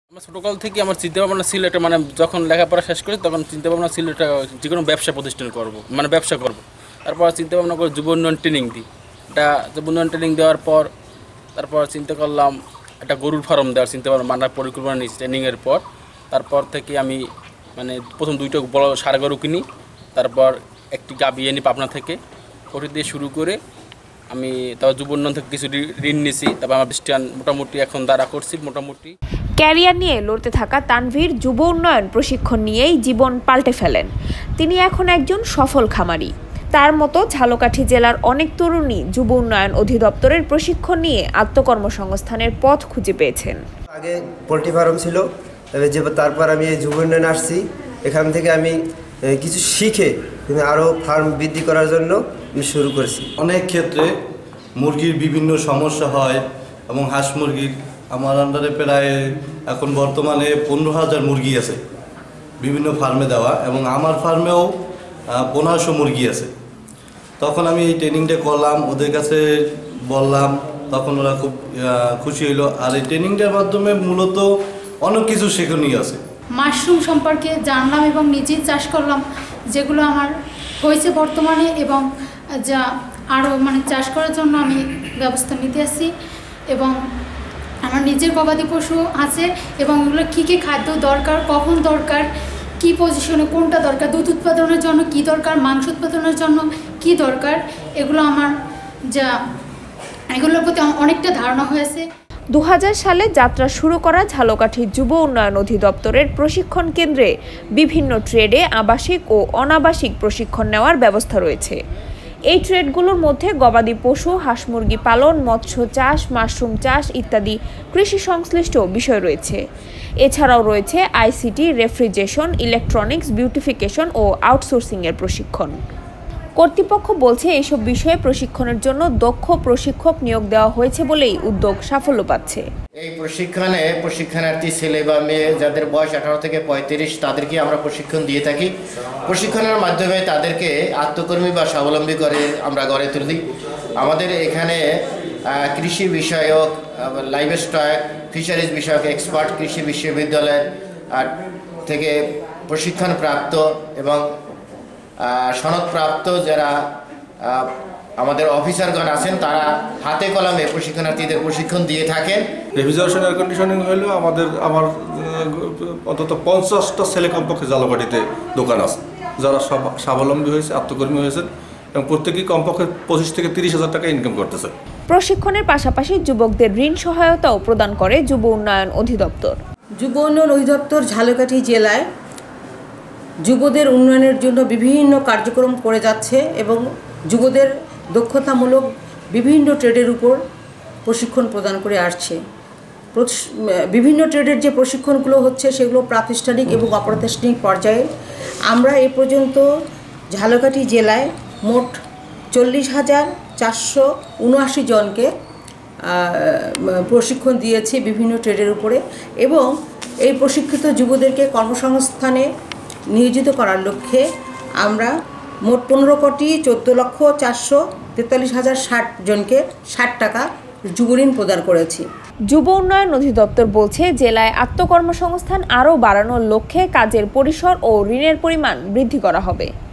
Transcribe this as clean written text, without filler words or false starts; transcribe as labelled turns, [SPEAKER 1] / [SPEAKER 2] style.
[SPEAKER 1] আমার ছোটকাল থেকে আমার চিন্তাভাবনা ছিল এটা, মানে যখন লেখাপড়া শেষ করি তখন চিন্তাভাবনা ছিল এটা যে কোনো ব্যবসা প্রতিষ্ঠান করব, মানে ব্যবসা করব। তারপর চিন্তাভাবনা করে যুব উন্নয়ন ট্রেনিং দিই। এটা যুব উন্নয়ন ট্রেনিং দেওয়ার পর তারপর চিন্তা করলাম একটা গরুর ফার্ম দেওয়ার চিন্তাভাবনা মানার পরিকল্পনা নিয়েছি ট্রেনিংয়ের পর। তারপর থেকে আমি মানে প্রথম 2টা বড় ষাঁড় গরু কিনি, তারপর একটি গাভী এনে পাবনা থেকে, ওটি দিয়ে শুরু করে আমি তারপর যুব উন্নয়ন থেকে কিছু ঋণ নিয়েছি। তারপর আমার প্রতিষ্ঠান মোটামুটি এখন দাঁড়া করছি মোটামুটি।
[SPEAKER 2] ক্যারিয়ার নিয়ে লড়তে থাকা তানভীর যুব উন্নয়ন প্রশিক্ষণ নিয়েই জীবন পাল্টে ফেলেন। তিনি এখন একজন সফল খামারি। তার মতো ঝালকাঠি জেলার অনেক তরুণী যুব উন্নয়ন অধিদপ্তরের প্রশিক্ষণ নিয়ে আত্মকর্মসংস্থানের পথ খুঁজে পেয়েছেন।
[SPEAKER 3] আগে পোলট্রি ফার্ম ছিল, তারপর আমি এই যুব উন্নয়নে আসছি। এখান থেকে আমি কিছু শিখে আরও ফার্ম বৃদ্ধি করার জন্য আমি শুরু করেছি।
[SPEAKER 4] অনেক ক্ষেত্রে মুরগির বিভিন্ন সমস্যা হয় এবং হাঁস মুরগির আমার আন্ডারে প্রায় এখন বর্তমানে 15,000 মুরগি আছে বিভিন্ন ফার্মে দেওয়া, এবং আমার ফার্মেও 1500 মুরগি আছে। তখন আমি এই ট্রেনিংটা করলাম, ওদের কাছে বললাম, তখন ওরা খুব খুশি হইলো। আর এই ট্রেনিংটার মাধ্যমে মূলত অনেক কিছু শেখানোই আছে।
[SPEAKER 5] মাশরুম সম্পর্কে জানলাম এবং নিজেই চাষ করলাম, যেগুলো আমার হয়েছে বর্তমানে, এবং যা আরও চাষ করার জন্য আমি ব্যবস্থা নিতে আসি। এবং আমার নিজের গবাদি পশু আছে, এবং এগুলো কী কী খাদ্য দরকার, কখন দরকার, কী পজিশনে কোনটা দরকার, দুধ উৎপাদনের জন্য কী দরকার, মাংস উৎপাদনের জন্য কী দরকার, এগুলোর প্রতি অনেকটা ধারণা হয়েছে।
[SPEAKER 2] 2000 সালে যাত্রা শুরু করা ঝালকাঠি যুব উন্নয়ন অধিদপ্তরের প্রশিক্ষণ কেন্দ্রে বিভিন্ন ট্রেডে আবাসিক ও অনাবাসিক প্রশিক্ষণ নেওয়ার ব্যবস্থা রয়েছে। এই ট্রেডগুলোর মধ্যে গবাদি পশু, হাঁস মুরগি পালন, মৎস্য চাষ, মাশরুম চাষ ইত্যাদি কৃষি সংশ্লিষ্ট বিষয় রয়েছে। এছাড়াও রয়েছে আইসিটি, রেফ্রিজারেশন, ইলেকট্রনিক্স, বিউটিফিকেশন ও আউটসোর্সিংয়ের প্রশিক্ষণ। কর্তৃপক্ষ বলছে এইসব বিষয়ে প্রশিক্ষণের জন্য দক্ষ প্রশিক্ষক নিয়োগ দেওয়া হয়েছে বলেই উদ্যোগ সাফল্য পাচ্ছে।
[SPEAKER 6] এই প্রশিক্ষণে প্রশিক্ষণার্থী ছেলে বা মেয়ে যাদের বয়স 18 থেকে 35 তাদেরকে আমরা প্রশিক্ষণ দিয়ে থাকি। প্রশিক্ষণের মাধ্যমে তাদেরকে আত্মকর্মী বা স্বাবলম্বী করে আমরা গড়ে তুলি। আমাদের এখানে কৃষি বিষয়ক, লাইভ স্টক, ফিশারিজ বিষয়ক এক্সপার্ট কৃষি বিশ্ববিদ্যালয়ের থেকে প্রশিক্ষণ প্রাপ্ত এবং সনদপ্রাপ্ত যারা আমাদের অফিসারগণ আছেন, তারা হাতে কলমে প্রশিক্ষণার্থীদের প্রশিক্ষণ দিয়ে থাকেন।
[SPEAKER 7] রেফ্রিজারেশন এয়ার কন্ডিশনিং হলেও আমার অন্তত 50টা ছেলে কমপক্ষে ঝালকাঠিতে দোকান আছে, যারা সব স্বাবলম্বী হয়েছে, আত্মকর্মী হয়েছে, এবং প্রত্যেকেই কমপক্ষে 25 থেকে 30,000 টাকা ইনকাম করতেছে।
[SPEAKER 2] প্রশিক্ষণের পাশাপাশি যুবকদের ঋণ সহায়তাও প্রদান করে যুব উন্নয়ন অধিদপ্তর।
[SPEAKER 8] যুব উন্নয়ন অধিদপ্তর ঝালকাঠি জেলায় যুবদের উন্নয়নের জন্য বিভিন্ন কার্যক্রম করে যাচ্ছে এবং যুবদের দক্ষতামূলক বিভিন্ন ট্রেডের উপর প্রশিক্ষণ প্রদান করে আসছে। বিভিন্ন ট্রেডের যে প্রশিক্ষণগুলো হচ্ছে সেগুলো প্রাতিষ্ঠানিক এবং অপ্রাতিষ্ঠানিক পর্যায়ে। আমরা এ পর্যন্ত ঝালকাঠি জেলায় মোট 40,479 জনকে প্রশিক্ষণ দিয়েছি বিভিন্ন ট্রেডের উপরে, এবং এই প্রশিক্ষিত যুবদেরকে কর্মসংস্থানে নিয়োজিত করার লক্ষ্যে আমরা মোট 15,14,443,060 জনকে 60 টাকা যুবঋণ প্রদান করেছি।
[SPEAKER 2] যুব উন্নয়ন অধিদপ্তর বলছে জেলায় আত্মকর্মসংস্থান আরও বাড়ানোর লক্ষ্যে কাজের পরিসর ও ঋণের পরিমাণ বৃদ্ধি করা হবে।